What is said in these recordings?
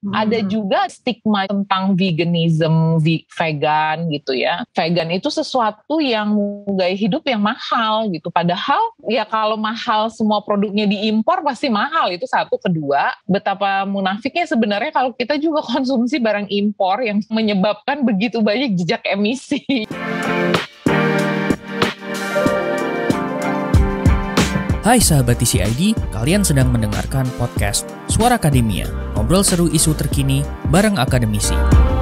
Ada juga stigma tentang veganism, vegan gitu ya. Vegan itu sesuatu yang gaya hidup yang mahal gitu. Padahal ya kalau mahal semua produknya diimpor pasti mahal. Itu satu. Kedua, betapa munafiknya sebenarnya kalau kita juga konsumsi barang impor yang menyebabkan begitu banyak jejak emisi. Hai sahabat TCID, kalian sedang mendengarkan podcast Suara Akademia, ngobrol seru isu terkini bareng akademisi.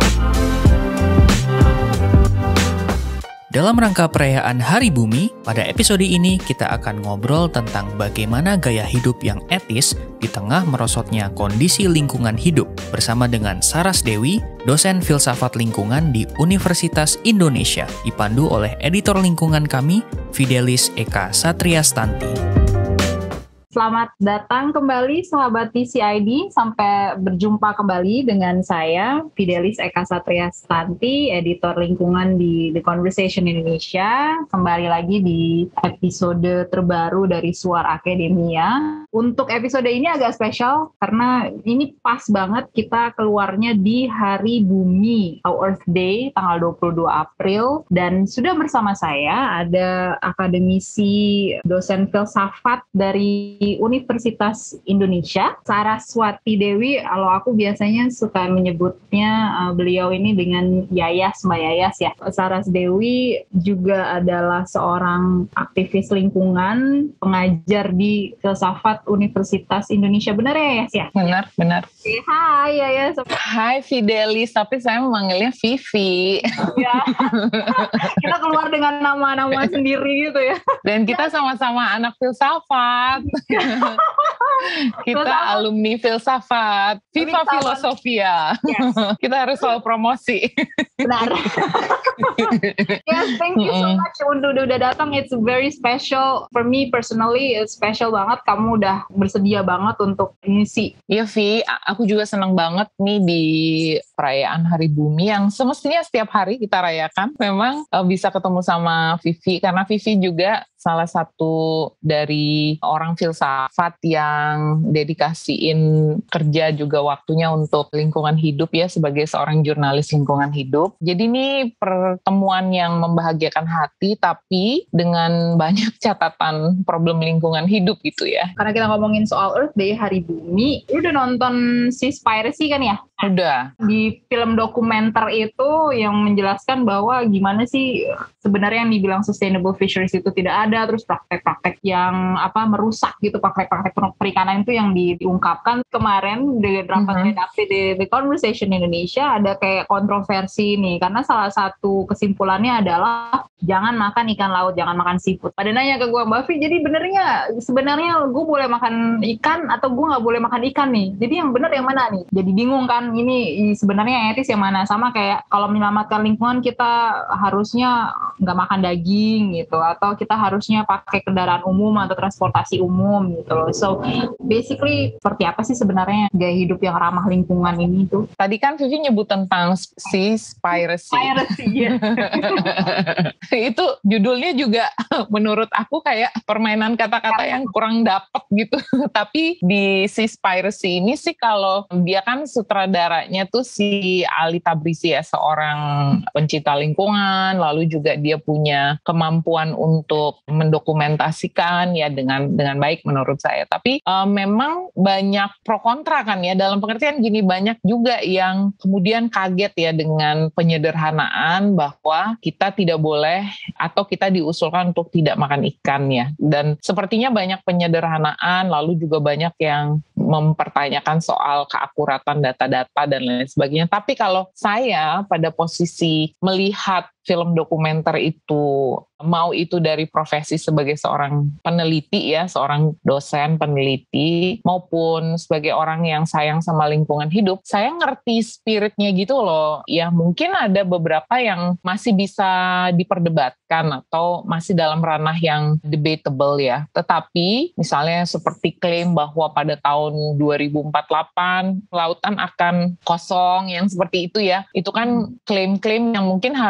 Dalam rangka perayaan Hari Bumi, pada episode ini kita akan ngobrol tentang bagaimana gaya hidup yang etis di tengah merosotnya kondisi lingkungan hidup bersama dengan Saras Dewi, dosen filsafat lingkungan di Universitas Indonesia, dipandu oleh editor lingkungan kami, Fidelis Eka Satriastanti. Selamat datang kembali sahabat TCID, sampai berjumpa kembali dengan saya Fidelis Eka Satriastanti, editor lingkungan di The Conversation Indonesia. Kembali lagi di episode terbaru dari Suara Akademia. Untuk episode ini agak spesial karena ini pas banget kita keluarnya di Hari Bumi atau Earth Day tanggal 22 April, dan sudah bersama saya ada akademisi dosen filsafat dari Universitas Indonesia, Saraswati Dewi. Kalau aku biasanya suka menyebutnya beliau ini dengan Yayas, Mbak Yayas ya. Saras Dewi juga adalah seorang aktivis lingkungan, pengajar di filsafat Universitas Indonesia. Benar ya Yayas ya? Benar. Hai Yayas. Hai Fidelis, tapi saya memanggilnya Vivi. Ya. Kita keluar dengan nama-nama sendiri gitu ya. Dan kita sama-sama anak filsafat. Kita alumni filsafat, Viva Filosofia. Yes. Kita harus selalu promosi. Benar. Yes, thank you so much udah datang. It's very special for me personally. It's special banget. Kamu udah bersedia banget untuk ngisi. Iya Vi, aku juga senang banget nih di perayaan Hari Bumi yang semestinya setiap hari kita rayakan. Memang bisa ketemu sama Vivi karena Vivi juga salah satu dari orang filsafat yang dedikasiin kerja juga waktunya untuk lingkungan hidup ya, sebagai seorang jurnalis lingkungan hidup. Jadi ini pertemuan yang membahagiakan hati tapi dengan banyak catatan problem lingkungan hidup gitu ya. Karena kita ngomongin soal Earth Day, Hari Bumi, lu udah nonton Seaspiracy kan ya? Udah. Di film dokumenter itu yang menjelaskan bahwa gimana sih sebenarnya yang dibilang sustainable fisheries itu tidak ada, terus praktek-praktek yang merusak gitu, praktek-praktek perikanan itu yang diungkapkan kemarin di rapat redaksi di The Conversation Indonesia. Ada kayak kontroversi nih karena salah satu kesimpulannya adalah jangan makan ikan laut, jangan makan seafood. Pada nanya ke gue, Mbak Vi, jadi sebenarnya gue boleh makan ikan atau gue nggak boleh makan ikan nih? Jadi yang benar yang mana nih? Jadi bingung kan, ini sebenarnya yang etis yang mana? Sama kayak kalau menyelamatkan lingkungan kita harusnya nggak makan daging gitu, atau kita harusnya pakai kendaraan umum atau transportasi umum gitu loh. So basically seperti apa sih sebenarnya gaya hidup yang ramah lingkungan ini tuh? Tadi kan Vivi nyebut tentang Seaspiracy. Ya. Itu judulnya juga menurut aku kayak permainan kata-kata yang kurang dapet gitu. Tapi di Seaspiracy ini sih, kalau dia kan sutradaranya tuh si Ali Tabrizi ya, seorang pencinta lingkungan, lalu juga dia punya kemampuan untuk mendokumentasikan ya dengan baik menurut saya. Tapi memang banyak pro kontra kan ya, dalam pengertian gini, banyak juga yang kemudian kaget ya dengan penyederhanaan bahwa kita tidak boleh atau kita diusulkan untuk tidak makan ikan ya. Dan sepertinya banyak penyederhanaan, lalu juga banyak yang mempertanyakan soal keakuratan data-data dan lain sebagainya. Tapi kalau saya pada posisi melihat film dokumenter itu, mau itu dari profesi sebagai seorang peneliti ya, seorang dosen peneliti, maupun sebagai orang yang sayang sama lingkungan hidup, saya ngerti spiritnya gitu loh. Ya mungkin ada beberapa yang masih bisa diperdebatkan atau masih dalam ranah yang debatable ya. Tetapi misalnya seperti klaim bahwa pada tahun 2048 lautan akan kosong, yang seperti itu ya, itu kan klaim-klaim yang mungkin harus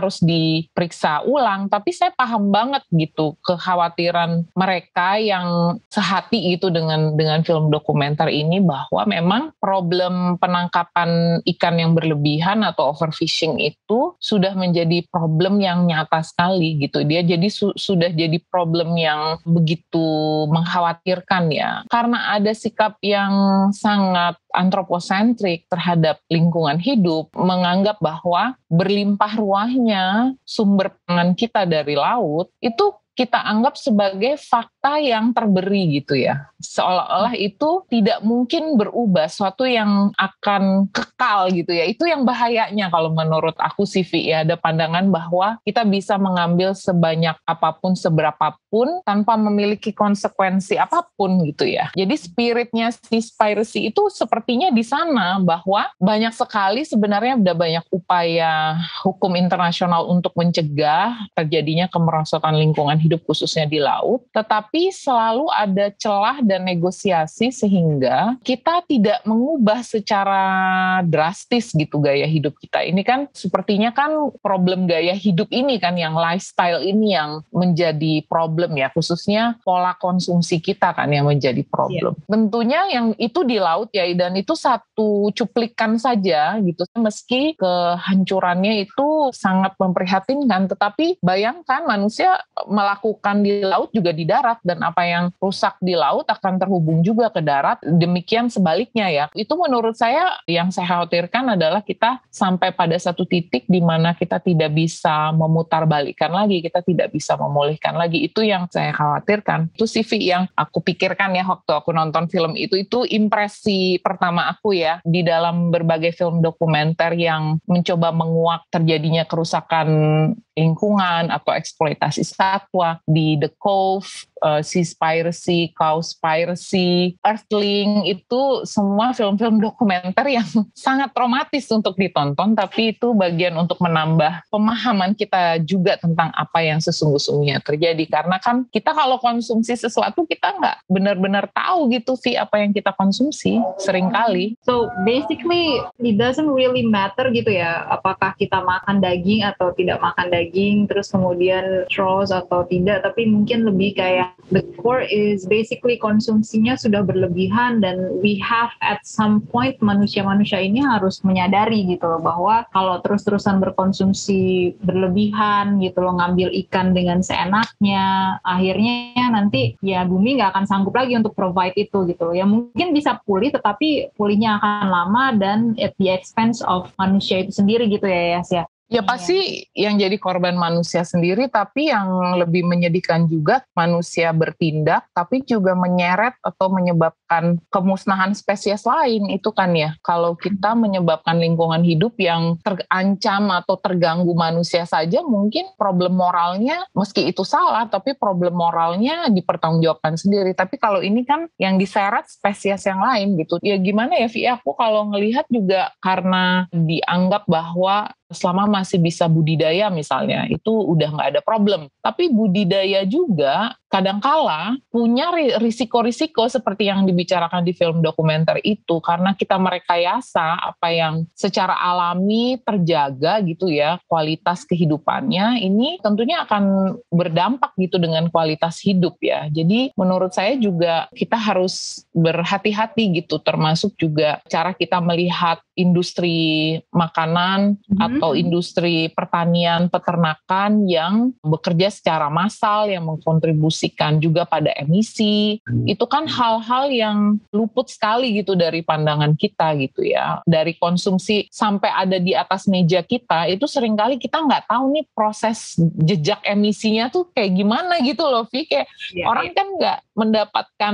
diperiksa ulang. Tapi saya paham banget gitu kekhawatiran mereka yang sehati gitu dengan film dokumenter ini, bahwa memang problem penangkapan ikan yang berlebihan atau overfishing itu sudah menjadi problem yang nyata sekali gitu. Dia jadi sudah jadi problem yang begitu mengkhawatirkan ya. Karena ada sikap yang sangat antroposentrik terhadap lingkungan hidup, menganggap bahwa berlimpah ruahnya sumber pangan kita dari laut itu kita anggap sebagai fakta yang terberi gitu ya. Seolah-olah itu tidak mungkin berubah, suatu yang akan kekal gitu ya. Itu yang bahayanya kalau menurut aku sih, Vi, ya. Ada pandangan bahwa kita bisa mengambil sebanyak apapun, seberapapun, tanpa memiliki konsekuensi apapun gitu ya. Jadi spiritnya Seaspiracy itu sepertinya di sana, bahwa banyak sekali sebenarnya udah banyak upaya hukum internasional untuk mencegah terjadinya kemerosotan lingkungan hidup khususnya di laut, tetapi selalu ada celah dan negosiasi sehingga kita tidak mengubah secara drastis gitu gaya hidup kita. Ini kan sepertinya kan problem gaya hidup ini kan, yang lifestyle ini yang menjadi problem ya, khususnya pola konsumsi kita kan yang menjadi problem. Tentunya yang itu di laut ya, dan itu satu cuplikan saja gitu, meski kehancurannya itu sangat memprihatinkan, tetapi bayangkan manusia melakukan di laut juga di darat, dan apa yang rusak di laut akan terhubung juga ke darat, demikian sebaliknya ya. Itu menurut saya yang saya khawatirkan adalah kita sampai pada satu titik di mana kita tidak bisa memutarbalikkan lagi, kita tidak bisa memulihkan lagi. Itu yang saya khawatirkan. Itu CV yang aku pikirkan ya waktu aku nonton film itu impresi pertama aku ya, di dalam berbagai film dokumenter yang mencoba menguak terjadinya kerusakan lingkungan atau eksploitasi satwa di The Cove, Seaspiracy, Cowspiracy, Earthling, itu semua film-film dokumenter yang sangat traumatis untuk ditonton, tapi itu bagian untuk menambah pemahaman kita juga tentang apa yang sesungguhnya terjadi. Karena kan kita kalau konsumsi sesuatu, kita nggak benar-benar tahu gitu, Vi, apa yang kita konsumsi seringkali. So basically it doesn't really matter gitu ya, apakah kita makan daging atau tidak makan daging, terus kemudian straws atau tidak, tapi mungkin lebih kayak the core is basically konsumsinya sudah berlebihan, dan we have at some point manusia-manusia ini harus menyadari gitu loh, bahwa kalau terus-terusan berkonsumsi berlebihan gitu loh, ngambil ikan dengan seenaknya, akhirnya nanti ya bumi nggak akan sanggup lagi untuk provide itu gitu loh. Ya mungkin bisa pulih, tetapi pulihnya akan lama dan at the expense of manusia itu sendiri gitu ya, Yas ya. Ya pasti yang jadi korban manusia sendiri, tapi yang lebih menyedihkan juga manusia bertindak, tapi juga menyeret atau menyebabkan kemusnahan spesies lain. Itu kan ya, kalau kita menyebabkan lingkungan hidup yang terancam atau terganggu manusia saja, mungkin problem moralnya, meski itu salah, tapi problem moralnya dipertanggungjawabkan sendiri. Tapi kalau ini kan yang diseret spesies yang lain gitu. Ya gimana ya, Vi, aku kalau ngelihat juga karena dianggap bahwa selama masih bisa budidaya misalnya, itu udah nggak ada problem. Tapi budidaya juga kadangkala punya risiko-risiko seperti yang dibicarakan di film dokumenter itu, karena kita merekayasa apa yang secara alami terjaga gitu ya, kualitas kehidupannya, ini tentunya akan berdampak gitu dengan kualitas hidup ya. Jadi menurut saya juga kita harus berhati-hati gitu, termasuk juga cara kita melihat industri makanan atau industri pertanian, peternakan yang bekerja secara massal, yang mengkontribusikan juga pada emisi. Itu kan hal-hal yang luput sekali gitu dari pandangan kita gitu ya. Dari konsumsi sampai ada di atas meja kita, itu seringkali kita nggak tahu nih proses jejak emisinya tuh kayak gimana gitu loh, Vi. Kayak orang kan nggak mendapatkan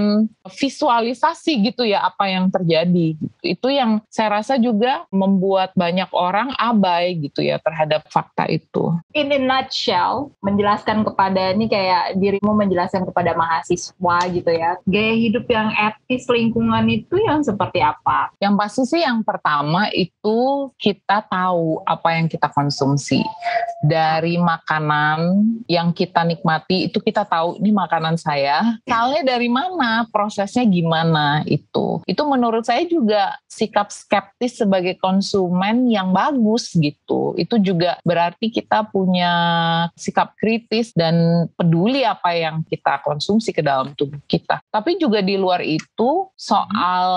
visualisasi gitu ya apa yang terjadi. Itu yang saya rasa juga membuat banyak orang abai gitu ya terhadap fakta itu. In a nutshell, menjelaskan kepada ini kayak dirimu menjelaskan menjelaskan kepada mahasiswa gitu ya, gaya hidup yang etis lingkungan itu yang seperti apa? Yang pasti sih yang pertama itu kita tahu apa yang kita konsumsi. Dari makanan yang kita nikmati itu kita tahu ini makanan saya, asalnya dari mana, prosesnya gimana itu. Itu menurut saya juga sikap skeptis sebagai konsumen yang bagus gitu. Itu juga berarti kita punya sikap kritis dan peduli apa yang kita konsumsi ke dalam tubuh kita. Tapi juga di luar itu soal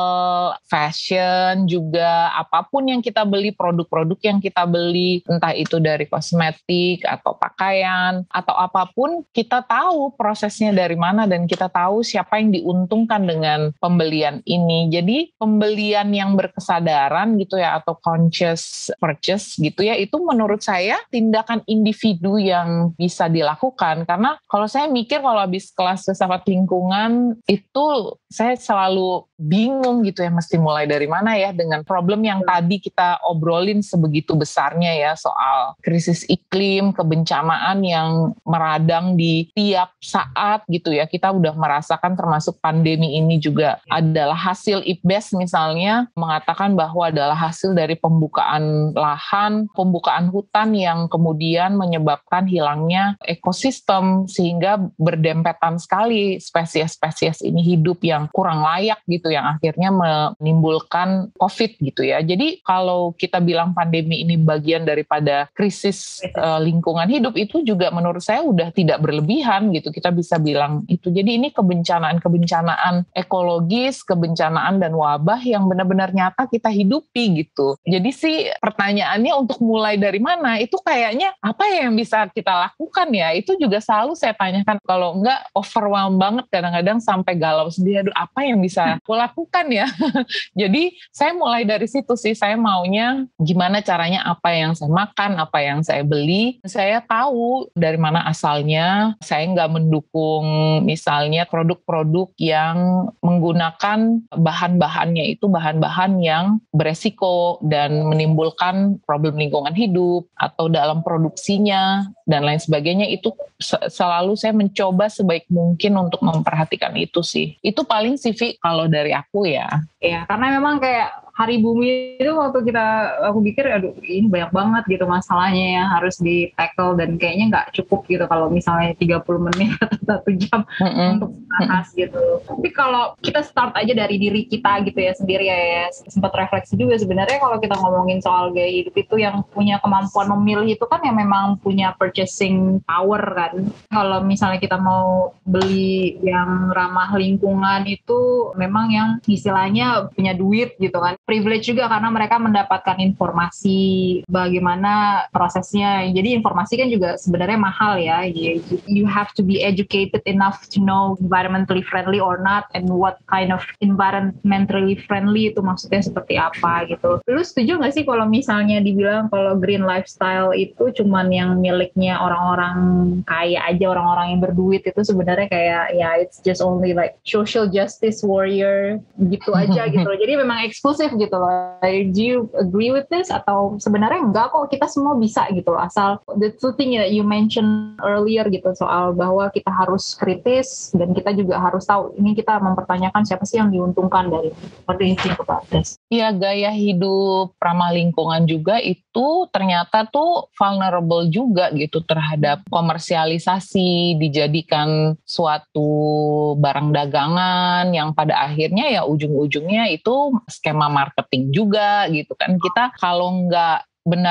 fashion juga, apapun yang kita beli, produk-produk yang kita beli, entah itu dari kosmetik atau pakaian atau apapun, kita tahu prosesnya dari mana dan kita tahu siapa yang diuntungkan dengan pembelian ini. Jadi pembelian yang berkesadaran gitu ya, atau conscious purchase gitu ya, itu menurut saya tindakan individu yang bisa dilakukan. Karena kalau saya mikir, kalau habis kelas filsafat lingkungan itu saya selalu bingung gitu ya, mesti mulai dari mana ya dengan problem yang tadi kita obrolin sebegitu besarnya ya, soal krisis iklim, kebencanaan yang meradang di tiap saat gitu ya. Kita udah merasakan, termasuk pandemi ini juga adalah hasil IPBES misalnya mengatakan bahwa adalah hasil dari pembukaan lahan, pembukaan hutan yang kemudian menyebabkan hilangnya ekosistem, sehingga berdempetan sekali spesies-spesies ini hidup yang kurang layak gitu, yang akhirnya menimbulkan COVID gitu ya. Jadi kalau kita bilang pandemi ini bagian daripada krisis lingkungan hidup, itu juga menurut saya udah tidak berlebihan gitu. Kita bisa bilang itu. Jadi ini kebencanaan ekologis, kebencanaan dan wabah yang benar-benar nyata kita hidupi gitu. Jadi sih pertanyaannya untuk mulai dari mana, itu kayaknya apa yang bisa kita lakukan ya? Itu juga selalu saya tanyakan. Kalau enggak overwhelmed banget kadang-kadang sampai galau sendiri, aduh apa yang bisa aku lakukan ya? Jadi saya mulai dari situ sih, saya maunya gimana caranya, apa yang saya makan, apa yang saya beli, saya tahu dari mana asalnya. Saya nggak mendukung misalnya produk-produk yang menggunakan bahan-bahannya itu bahan-bahan yang beresiko dan menimbulkan problem lingkungan hidup, atau dalam produksinya dan lain sebagainya. Itu selalu saya mencoba sebaik mungkin untuk memperhatikan itu sih. Itu paling sih kalau dari aku ya. Ya, karena memang kayak Hari Bumi itu waktu aku pikir aduh ini banyak banget gitu masalahnya yang harus di-tackle, dan kayaknya nggak cukup gitu kalau misalnya 30 menit atau 1 jam untuk bahas gitu. Tapi kalau kita start aja dari diri kita gitu ya sendiri ya, sempat refleksi juga sebenarnya kalau kita ngomongin soal gaya hidup itu, yang punya kemampuan memilih itu kan yang memang punya purchasing power kan. Kalau misalnya kita mau beli yang ramah lingkungan itu memang yang istilahnya punya duit gitu kan. Privilege juga karena mereka mendapatkan informasi bagaimana prosesnya. Jadi informasi kan juga sebenarnya mahal ya. You have to be educated enough to know environmentally friendly or not, and what kind of environmentally friendly itu maksudnya seperti apa gitu. Lu setuju nggak sih kalau misalnya dibilang kalau green lifestyle itu cuman yang miliknya orang-orang kaya aja, orang-orang yang berduit, itu sebenarnya kayak ya it's just only like social justice warrior gitu aja gitu. Jadi memang eksklusif gitu loh. Do you agree with this? Atau sebenarnya enggak kok, kita semua bisa gitu loh, asal the two thing that you mentioned earlier gitu, soal bahwa kita harus kritis dan kita juga harus tahu ini kita mempertanyakan siapa sih yang diuntungkan dari what do you think about this? Ya, gaya hidup ramah lingkungan juga itu ternyata tuh vulnerable juga gitu terhadap komersialisasi, dijadikan suatu barang dagangan yang pada akhirnya ya ujung-ujungnya itu skema marketing juga gitu kan. Kita kalau nggak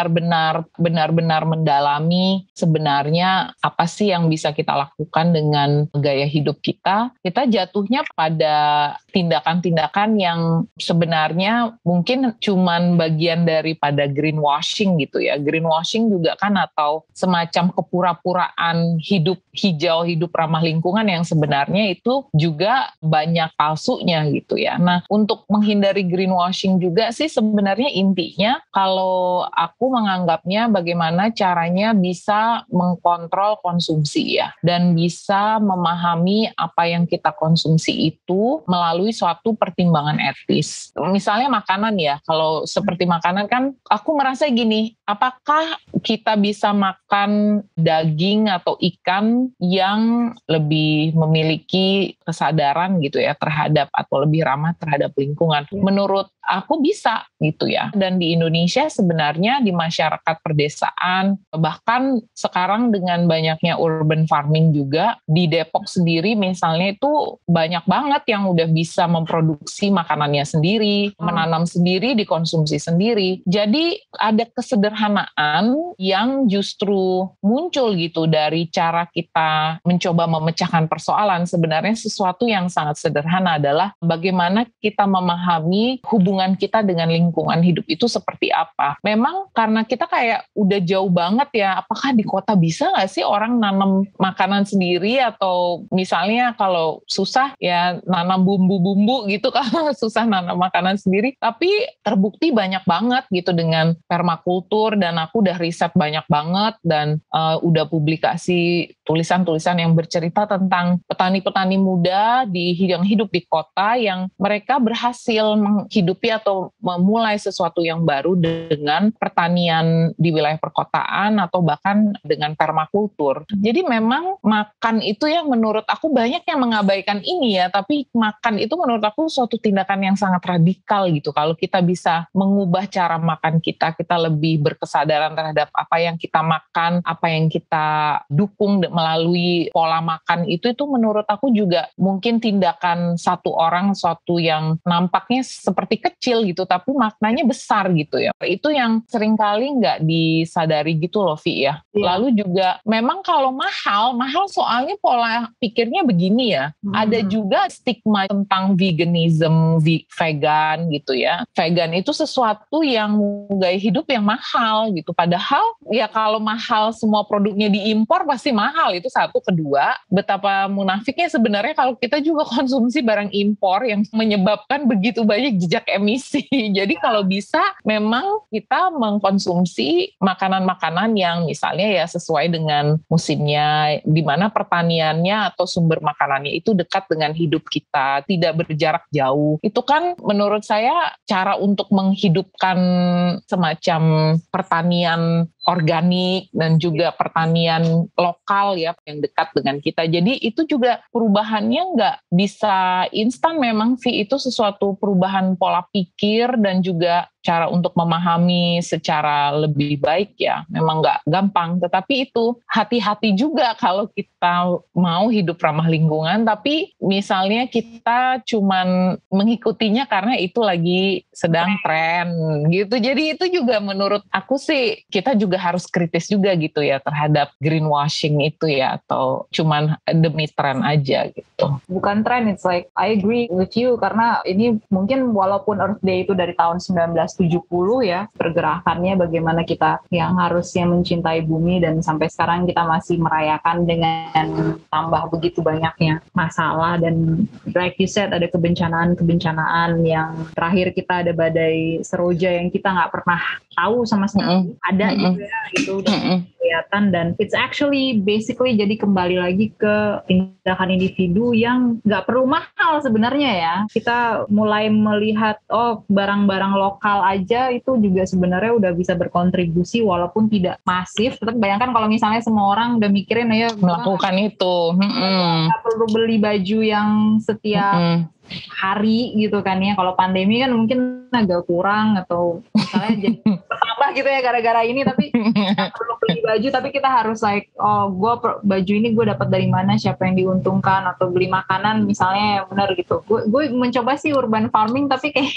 benar-benar mendalami sebenarnya apa sih yang bisa kita lakukan dengan gaya hidup kita jatuhnya pada tindakan-tindakan yang sebenarnya mungkin cuman bagian daripada greenwashing gitu ya. Greenwashing juga kan, atau semacam kepura-puraan hidup hijau, hidup ramah lingkungan yang sebenarnya itu juga banyak palsunya gitu ya. Nah, untuk menghindari greenwashing juga sih sebenarnya intinya kalau aku menganggapnya bagaimana caranya bisa mengkontrol konsumsi ya, dan bisa memahami apa yang kita konsumsi itu melalui suatu pertimbangan etis. Misalnya makanan ya, kalau seperti makanan kan aku merasa gini, apakah kita bisa makan daging atau ikan yang lebih memiliki kesadaran gitu ya terhadap atau lebih ramah terhadap lingkungan? Menurut aku bisa gitu ya. Dan di Indonesia sebenarnya di masyarakat pedesaan, bahkan sekarang dengan banyaknya urban farming juga, di Depok sendiri misalnya itu banyak banget yang udah bisa memproduksi makanannya sendiri, menanam sendiri, dikonsumsi sendiri. Jadi ada kesederhanaan yang justru muncul gitu dari cara kita mencoba memecahkan persoalan. Sebenarnya sesuatu yang sangat sederhana adalah bagaimana kita memahami hubungan kita dengan lingkungan hidup itu seperti apa. Memang karena kita kayak udah jauh banget ya, apakah di kota bisa nggak sih orang nanam makanan sendiri, atau misalnya kalau susah ya nanam bumbu-bumbu gitu, kalau susah nanam makanan sendiri. Tapi terbukti banyak banget gitu dengan permakultur, dan aku udah riset banyak banget dan udah publikasi tulisan-tulisan yang bercerita tentang petani-petani muda yang hidup di kota yang mereka berhasil menghidupi atau memulai sesuatu yang baru dengan pertanian di wilayah perkotaan atau bahkan dengan permakultur. Jadi memang makan itu ya menurut aku banyak yang mengabaikan ini ya, tapi makan itu menurut aku suatu tindakan yang sangat radikal gitu. Kalau kita bisa mengubah cara makan kita lebih berkesadaran terhadap apa yang kita makan, apa yang kita dukung melalui pola makan itu menurut aku juga mungkin tindakan satu orang, suatu yang nampaknya seperti kecil gitu, tapi maknanya besar gitu ya. Itu yang seringkali nggak disadari gitu loh, Vi ya. Lalu juga memang kalau mahal soalnya pola pikirnya begini ya. Ada juga stigma tentang veganism, vegan gitu ya. Vegan itu sesuatu yang gaya hidup yang mahal gitu. Padahal ya kalau mahal semua produknya diimpor pasti mahal, itu satu. Kedua, betapa munafiknya sebenarnya kalau kita juga konsumsi barang impor yang menyebabkan begitu banyak jejak emisi. Jadi kalau bisa memang kita mengkonsumsi makanan-makanan yang misalnya ya sesuai dengan musimnya, di mana pertaniannya atau sumber makanannya itu dekat dengan hidup kita, tidak berjarak jauh. Itu kan menurut saya cara untuk menghidupkan semacam pertanian organik dan juga pertanian lokal ya yang dekat dengan kita. Jadi itu juga perubahannya nggak bisa instan memang, Vi. Itu sesuatu perubahan pola pikir dan juga cara untuk memahami secara lebih baik ya. Memang nggak gampang, tetapi itu hati-hati juga kalau kita mau hidup ramah lingkungan, tapi misalnya kita cuman mengikutinya karena itu lagi sedang tren gitu. Jadi itu juga menurut aku sih kita juga harus kritis juga gitu ya terhadap greenwashing itu ya, atau cuman demi tren aja gitu. Bukan tren, it's like I agree with you, karena ini mungkin walaupun Earth Day itu dari tahun 1970 ya, pergerakannya bagaimana kita yang harusnya mencintai bumi, dan sampai sekarang kita masih merayakan dengan tambah begitu banyaknya masalah. Dan like you said, ada kebencanaan yang terakhir kita ada badai Seroja yang kita nggak pernah tahu sama sekali ada gitu ya, itu udah kelihatan. Dan it's actually basically jadi kembali lagi ke tindakan individu yang nggak perlu mahal sebenarnya ya. Kita mulai melihat barang-barang lokal aja itu juga sebenarnya udah bisa berkontribusi walaupun tidak masif. Tetap bayangkan kalau misalnya semua orang udah mikirin ya melakukan itu, nggak perlu beli baju yang setiap hari gitu kan ya. Kalau pandemi kan mungkin agak kurang, atau misalnya jadi bertambah gitu ya gara-gara ini, tapi nggak perlu beli baju, tapi kita harus like, baju ini gue dapat dari mana, siapa yang diuntungkan, atau beli makanan misalnya benar gitu. Gue mencoba sih urban farming, tapi kayak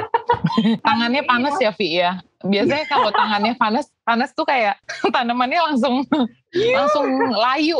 tangannya panas ya, Vi ya. Biasanya kalau tangannya panas tuh kayak tanamannya langsung layu.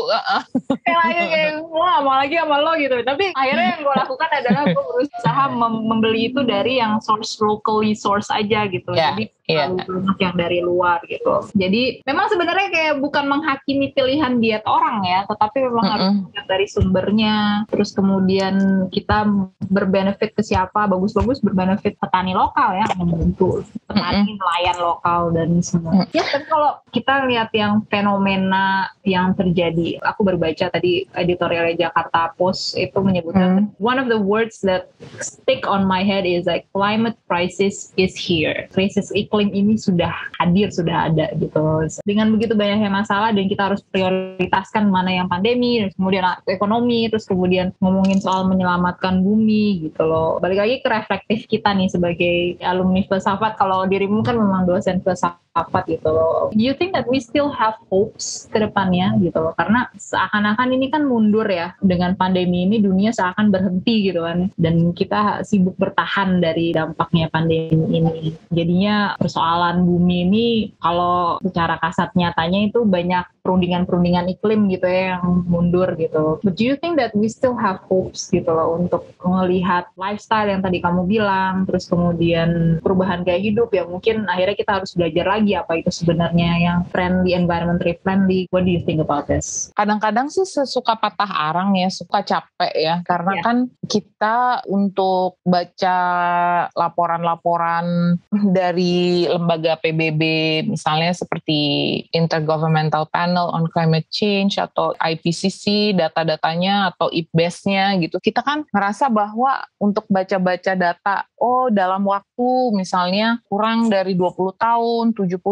Kayak mau lagi sama lo gitu. Tapi akhirnya yang gue lakukan adalah gue berusaha membeli itu dari yang locally source aja gitu. Jadi banyak yang dari luar gitu. Jadi memang sebenarnya kayak bukan menghakimi pilihan diet orang ya, tetapi memang harus lihat dari sumbernya. Terus kemudian kita berbenefit ke siapa, bagus-bagus berbenefit petani lokal ya, membantu petani nelayan lokal dan semua. Ya, tapi kalau kita lihat yang fenomena yang terjadi, aku baru baca tadi editorialnya Jakarta Post itu menyebutkan one of the words that stick on my head is like climate crisis is here. Krisis iklim ini sudah hadir, sudah ada gitu. Dengan begitu banyaknya masalah dan kita harus prioritaskan mana yang pandemi, terus kemudian ekonomi, terus kemudian ngomongin soal menyelamatkan bumi gitu loh. Balik lagi ke reflektif kita nih sebagai alumni filsafat, kalau dirimu kan memang dosen filsafat gitu loh. Do you think that we still have hopes ke depannya gitu loh? Karena seakan-akan ini kan mundur ya, dengan pandemi ini dunia seakan berhenti gitu kan. Dan kita sibuk bertahan dari dampaknya pandemi ini. Jadinya persoalan bumi ini kalau secara kasat nyatanya itu banyak perundingan-perundingan iklim gitu ya yang mundur gitu. But do you think that we still have hopes gitu loh untuk melihat lifestyle yang tadi kamu bilang, terus kemudian perubahan gaya hidup ya mungkin akhirnya kita harus belajar lagi apa itu sebenarnya yang friendly, environmentally friendly. What do you think about this? Kadang-kadang sih suka patah arang ya, suka capek ya, karena kan kita untuk baca laporan-laporan dari lembaga PBB misalnya seperti Intergovernmental Panel on Climate Change atau IPCC, data-datanya atau IPBES-nya gitu, kita kan ngerasa bahwa untuk baca-baca data, dalam waktu misalnya kurang dari 20 tahun,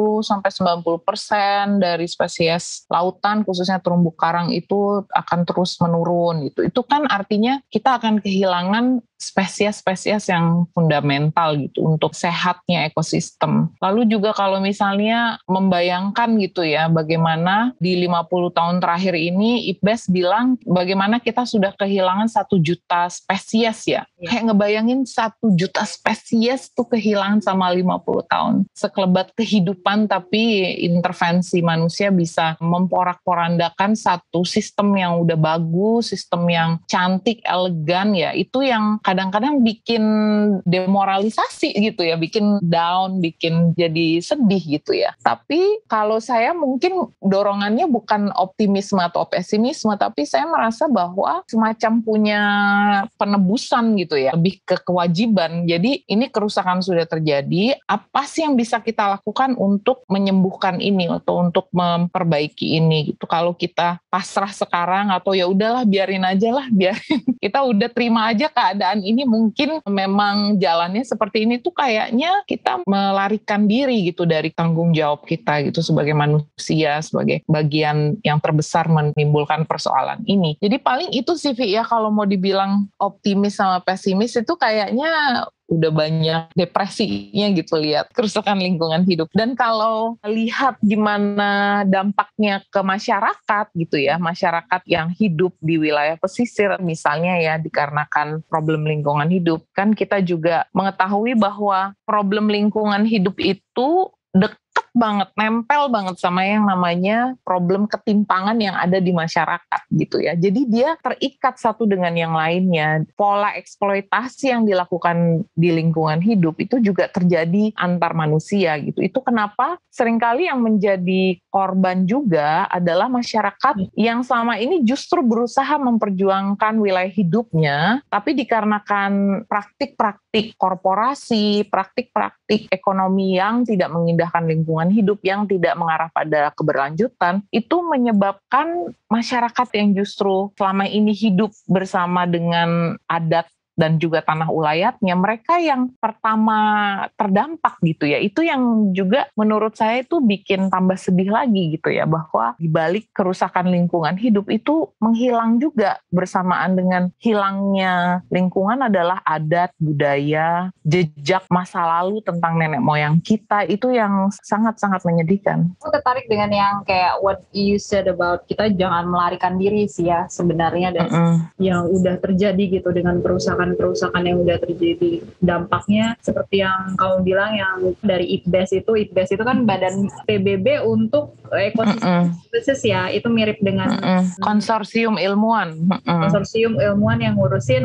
70-90% dari spesies lautan khususnya terumbu karang itu akan terus menurun gitu. Itu kan artinya kita akan kehilangan spesies-spesies yang fundamental gitu untuk sehatnya ekosistem. Lalu juga kalau misalnya membayangkan gitu ya bagaimana di 50 tahun terakhir ini IPBES bilang bagaimana kita sudah kehilangan 1 juta spesies ya. Kayak ngebayangin 1 juta spesies tuh kehilangan sama 50 tahun. Sekelebat kehidupan tapi intervensi manusia bisa memporak-porandakan satu sistem yang udah bagus, sistem yang cantik, elegan ya. Itu yang kadang-kadang bikin demoralisasi gitu ya, bikin down, bikin jadi sedih gitu ya. Tapi kalau saya mungkin dorongannya bukan optimisme atau pesimisme, tapi saya merasa bahwa semacam punya penebusan gitu ya, lebih ke kewajiban. Jadi ini kerusakan sudah terjadi, apa sih yang bisa kita lakukan untuk menyembuhkan ini atau untuk memperbaiki ini gitu. Kalau kita pasrah sekarang atau ya udahlah biarin aja lah, biarin kita udah terima aja keadaan ini, mungkin memang jalannya seperti ini tuh kayaknya kita melarikan diri gitu dari tanggung jawab kita gitu sebagai manusia, sebagai bagian yang terbesar menimbulkan persoalan ini. Jadi paling itu sih Vi ya, kalau mau dibilang optimis sama pesimis itu kayaknya udah banyak depresinya gitu lihat kerusakan lingkungan hidup. Dan kalau lihat gimana dampaknya ke masyarakat gitu ya, masyarakat yang hidup di wilayah pesisir misalnya ya dikarenakan problem lingkungan hidup, kan kita juga mengetahui bahwa problem lingkungan hidup itu dekat banget, nempel banget sama yang namanya problem ketimpangan yang ada di masyarakat gitu ya. Jadi dia terikat satu dengan yang lainnya. Pola eksploitasi yang dilakukan di lingkungan hidup itu juga terjadi antar manusia gitu. Itu kenapa seringkali yang menjadi korban juga adalah masyarakat yang selama ini justru berusaha memperjuangkan wilayah hidupnya, tapi dikarenakan praktik-praktik korporasi, praktik-praktik ekonomi yang tidak mengindahkan lingkungan hidup, yang tidak mengarah pada keberlanjutan, itu menyebabkan masyarakat yang justru selama ini hidup bersama dengan adat dan juga tanah ulayatnya, mereka yang pertama terdampak gitu ya. Itu yang juga menurut saya itu bikin tambah sedih lagi gitu ya, bahwa dibalik kerusakan lingkungan hidup itu menghilang juga bersamaan dengan hilangnya lingkungan adalah adat, budaya, jejak masa lalu tentang nenek moyang kita, itu yang sangat-sangat menyedihkan. Aku tertarik dengan yang kayak what you said about kita jangan melarikan diri sih ya sebenarnya dari yang udah terjadi gitu dengan kerusakan yang udah terjadi. Dampaknya seperti yang kamu bilang yang dari IPBES itu kan badan PBB untuk ekosistem spesies ya, itu mirip dengan konsorsium ilmuwan. Konsorsium ilmuwan yang ngurusin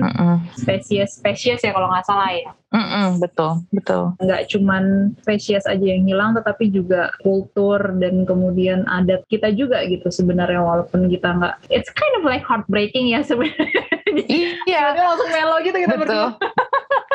spesies ya kalau nggak salah ya. Betul. Nggak cuman spesies aja yang hilang, tetapi juga kultur dan kemudian adat kita juga gitu sebenarnya, walaupun kita nggak, it's kind of like heartbreaking ya sebenarnya. Iya. Langsung melo gitu kita betul.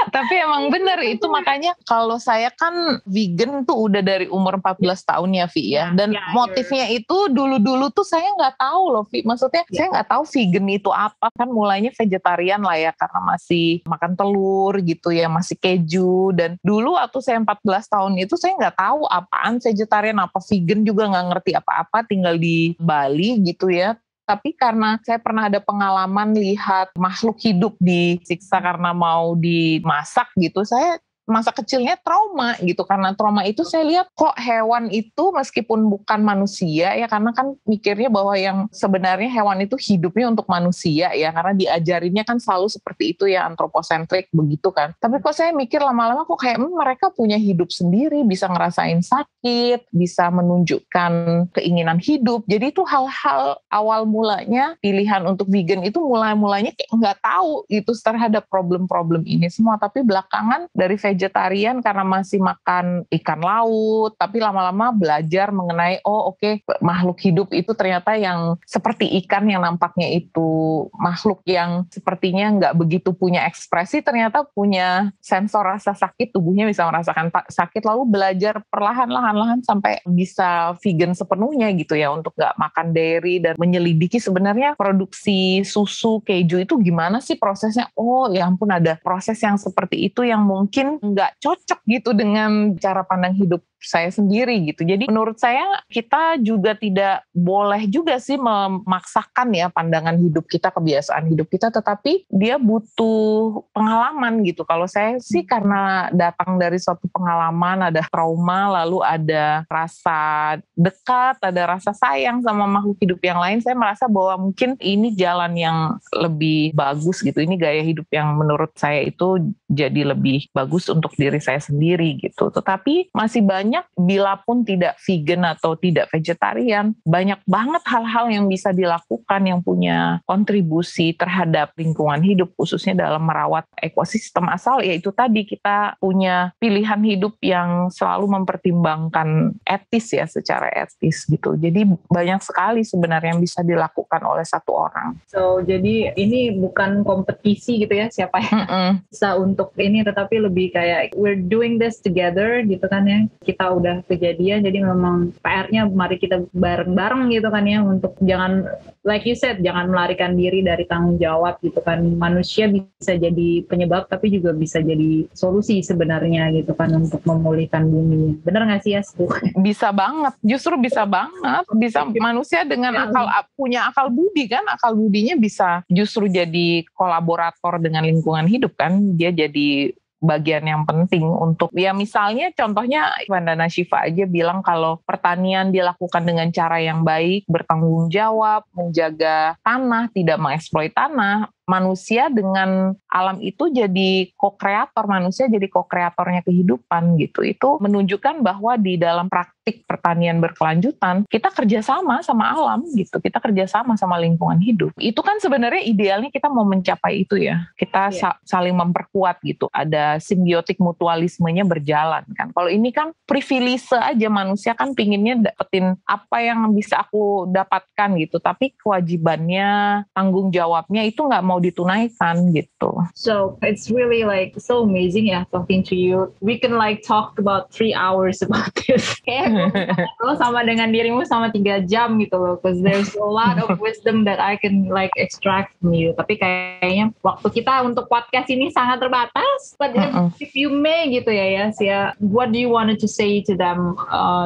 Tapi emang bener itu, makanya kalau saya kan vegan tuh udah dari umur 14 tahun ya Vi ya. Dan motifnya itu dulu-dulu tuh saya nggak tahu loh Vi. Maksudnya saya nggak tahu vegan itu apa. Kan mulainya vegetarian lah ya, karena masih makan telur gitu ya, masih keju. Dan dulu waktu saya 14 tahun itu saya nggak tahu apaan vegetarian, apa vegan juga nggak ngerti apa-apa, tinggal di Bali gitu ya. Tapi karena saya pernah ada pengalaman lihat makhluk hidup disiksa karena mau dimasak gitu, saya masa kecilnya trauma gitu. Karena trauma itu saya lihat kok hewan itu meskipun bukan manusia ya, karena kan mikirnya bahwa yang sebenarnya hewan itu hidupnya untuk manusia ya, karena diajarinnya kan selalu seperti itu ya, antroposentrik begitu kan. Tapi kok saya mikir lama-lama kok kayak mereka punya hidup sendiri, bisa ngerasain sakit, bisa menunjukkan keinginan hidup. Jadi itu hal-hal awal mulanya pilihan untuk vegan itu mulai-mulanya kayak nggak tahu gitu terhadap problem-problem ini semua. Tapi belakangan dari vegetarian karena masih makan ikan laut, tapi lama-lama belajar mengenai makhluk hidup itu ternyata yang seperti ikan yang nampaknya itu makhluk yang sepertinya nggak begitu punya ekspresi, ternyata punya sensor rasa sakit, tubuhnya bisa merasakan sakit, lalu belajar perlahan-lahan sampai bisa vegan sepenuhnya gitu ya, untuk nggak makan dairy dan menyelidiki sebenarnya produksi susu, keju itu gimana sih prosesnya. Oh ya ampun, ada proses yang seperti itu yang mungkin nggak cocok gitu dengan cara pandang hidup saya sendiri gitu. Jadi menurut saya kita juga tidak boleh juga sih memaksakan ya pandangan hidup kita, kebiasaan hidup kita, tetapi dia butuh pengalaman gitu. Kalau saya sih karena datang dari suatu pengalaman, ada trauma, lalu ada rasa dekat, ada rasa sayang sama makhluk hidup yang lain, saya merasa bahwa mungkin ini jalan yang lebih bagus gitu. Ini gaya hidup yang menurut saya itu jadi lebih bagus untuk diri saya sendiri gitu. Tetapi masih banyak, bila pun tidak vegan atau tidak vegetarian, banyak banget hal-hal yang bisa dilakukan yang punya kontribusi terhadap lingkungan hidup, khususnya dalam merawat ekosistem, asal yaitu tadi kita punya pilihan hidup yang selalu mempertimbangkan etis ya, secara etis gitu. Jadi banyak sekali sebenarnya yang bisa dilakukan oleh satu orang. So jadi ini bukan kompetisi gitu ya, siapa yang bisa untuk ini, tetapi lebih kayak we're doing this together gitu kan ya. Kita udah kejadian, jadi memang PR-nya mari kita bareng-bareng gitu kan ya, untuk jangan, like you said, jangan melarikan diri dari tanggung jawab gitu kan. Manusia bisa jadi penyebab tapi juga bisa jadi solusi sebenarnya gitu kan, untuk memulihkan bumi. Bener gak sih ya? Bisa banget, justru bisa banget. Bisa manusia dengan punya akal budi kan, akal budinya bisa justru jadi kolaborator dengan lingkungan hidup kan. Dia jadi bagian yang penting untuk, ya misalnya contohnya Vandana Shiva aja bilang kalau pertanian dilakukan dengan cara yang baik, bertanggung jawab, menjaga tanah, tidak mengeksploit tanah, manusia dengan alam itu jadi co-kreator, manusia jadi co-kreatornya kehidupan gitu. Itu menunjukkan bahwa di dalam praktik pertanian berkelanjutan, kita kerjasama sama alam gitu, kita kerjasama sama lingkungan hidup. Itu kan sebenarnya idealnya kita mau mencapai itu ya, kita saling memperkuat gitu, ada simbiotik mutualismenya berjalan kan. Kalau ini kan privilege aja, manusia kan pinginnya dapetin apa yang bisa aku dapatkan gitu, tapi kewajibannya, tanggung jawabnya itu nggak mau ditunaikan gitu. So it's really like so amazing ya talking to you. We can like talk about 3 hours about this. Kayak lo sama dengan dirimu sama 3 jam gitu loh, because there's a lot of wisdom that I can like extract from you. Tapi kayaknya waktu kita untuk podcast ini sangat terbatas. But if you may gitu ya Sia, what do you wanted to say to them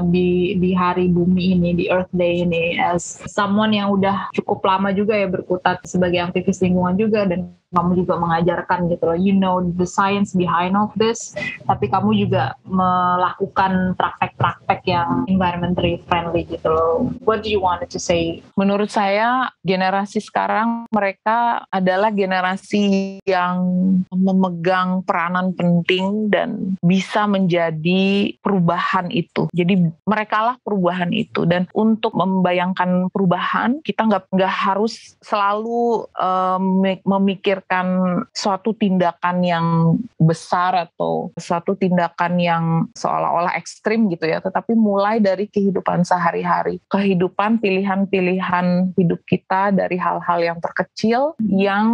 di Hari Bumi ini, di Earth Day ini, as someone yang udah cukup lama juga ya berkutat sebagai aktivis lingkungan juga, dan kamu juga mengajarkan gitu loh, you know the science behind of this, tapi kamu juga melakukan praktek-praktek yang environmentally friendly gitu loh. What do you wanted to say? Menurut saya generasi sekarang mereka adalah generasi yang memegang peranan penting dan bisa menjadi perubahan itu. Jadi merekalah perubahan itu, dan untuk membayangkan perubahan kita nggak harus selalu memikirkan suatu tindakan yang besar atau suatu tindakan yang seolah-olah ekstrim gitu ya, tetapi mulai dari kehidupan sehari-hari, kehidupan, pilihan-pilihan hidup kita dari hal-hal yang terkecil yang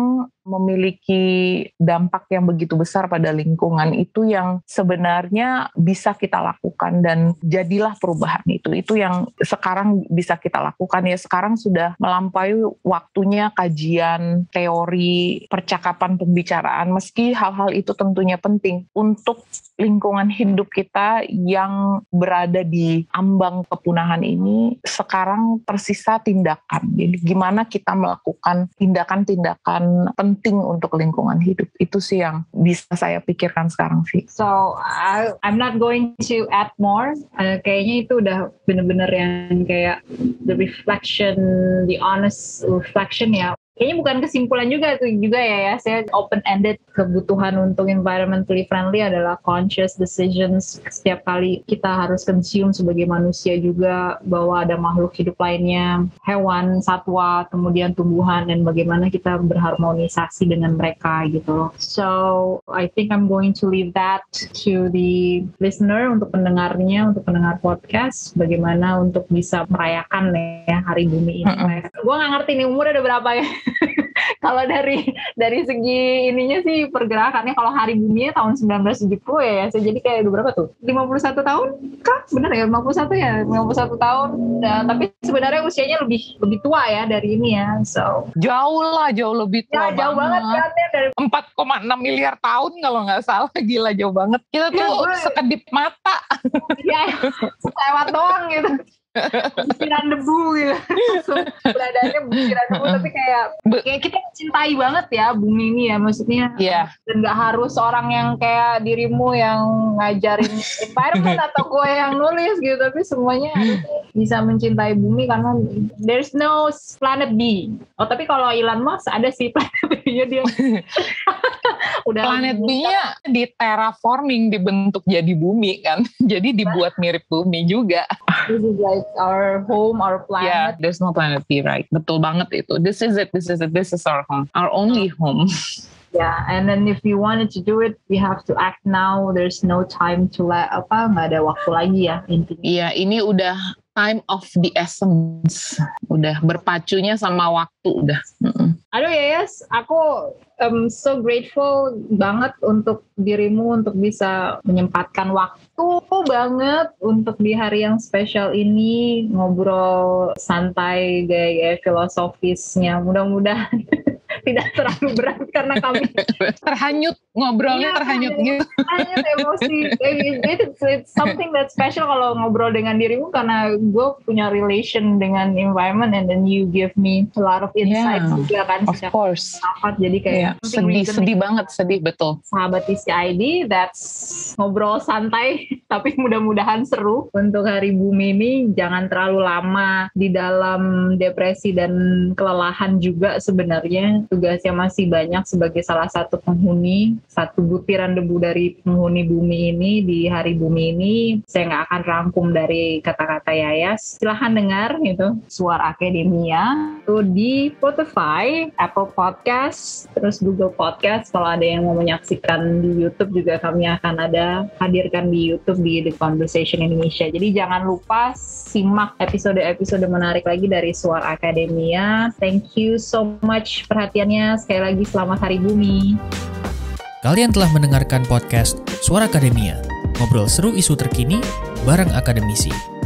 memiliki dampak yang begitu besar pada lingkungan, itu yang sebenarnya bisa kita lakukan, dan jadilah perubahan itu yang sekarang bisa kita lakukan. Ya sekarang sudah melampaui waktunya kajian teori, percakapan, pembicaraan, meski hal-hal itu tentunya penting untuk lingkungan hidup kita yang berada di ambang kepunahan ini. Sekarang tersisa tindakan. Jadi gimana kita melakukan tindakan-tindakan penting untuk lingkungan hidup. Itu sih yang bisa saya pikirkan sekarang sih. So I'm not going to add more. Kayaknya itu udah bener-bener yang kayak the reflection, the honest reflection ya. Kayaknya bukan kesimpulan juga ya. Saya open-ended, kebutuhan untuk environmentally friendly adalah conscious decisions. Setiap kali kita harus consume sebagai manusia juga, bahwa ada makhluk hidup lainnya, hewan, satwa, kemudian tumbuhan, dan bagaimana kita berharmonisasi dengan mereka gitu. So I think I'm going to leave that to the listener, untuk pendengarnya, untuk pendengar podcast, bagaimana untuk bisa merayakan ya Hari Bumi ini. Gue gak ngerti nih umur ada berapa ya. Kalau dari segi ininya sih pergerakannya, kalau Hari Buminya tahun 1970 ya, jadi kayak berapa tuh? 51 tahun kah? Bener ya, 51 ya, 51 tahun. Nah, tapi sebenarnya usianya lebih tua ya dari ini ya. So jauh lebih tua. Ya, jauh banget kan ya, dari 4,6 miliar tahun kalau nggak salah. Gila, jauh banget. Kita tuh sekedip mata. Ya, lewat doang gitu. Butiran debu gitu. Beradaannya butiran debu, tapi kayak kita mencintai banget ya bumi ini ya, maksudnya. Dan gak harus orang yang kayak dirimu yang ngajarin environment atau gue yang nulis gitu, tapi semuanya bisa mencintai bumi, karena there's no planet B. Oh, tapi kalau Elon Musk ada sih planet B-nya dia. Udah planet B-nya di terraforming, dibentuk jadi bumi kan. Jadi dibuat mirip bumi juga. This is like our home, our planet. Yeah, there's no planet B, right? Betul banget itu. This is it. This is our home. Our only home. Yeah, and then if we wanted to do it, we have to act now. There's no time to nggak ada waktu lagi ya intinya. Iya, ini udah time of the essence. Udah berpacunya sama waktu udah. Aduh Yayas, aku so grateful banget untuk dirimu untuk bisa menyempatkan waktu banget untuk di hari yang spesial ini ngobrol santai gaya filosofisnya. Mudah-mudahan tidak terlalu berat karena kami terhanyut ngobrolnya, terhanyut gitu. Terhanyut emosi. It's something that's special kalau ngobrol dengan dirimu, karena gue punya relation dengan environment, and then you give me a lot of insight juga kan. Of course. Jadi kayak sedih banget, betul. Sahabat TCID, that's ngobrol santai tapi mudah-mudahan seru untuk Hari Bumi ini. Jangan terlalu lama di dalam depresi dan kelelahan juga sebenarnya. Tugasnya masih banyak sebagai salah satu penghuni, satu butiran debu dari penghuni bumi ini di Hari Bumi ini. Saya nggak akan rangkum dari kata-kata Yayas. Silahkan dengar itu Suara Akademia itu di Spotify, Apple Podcast, terus Google Podcast. Kalau ada yang mau menyaksikan di YouTube juga kami akan hadirkan di YouTube di The Conversation Indonesia. Jadi jangan lupa simak episode-episode menarik lagi dari Suara Akademia. Thank you so much perhatiannya. Sekali lagi selamat Hari Bumi. Kalian telah mendengarkan podcast Suara Akademia, ngobrol seru isu terkini bareng akademisi.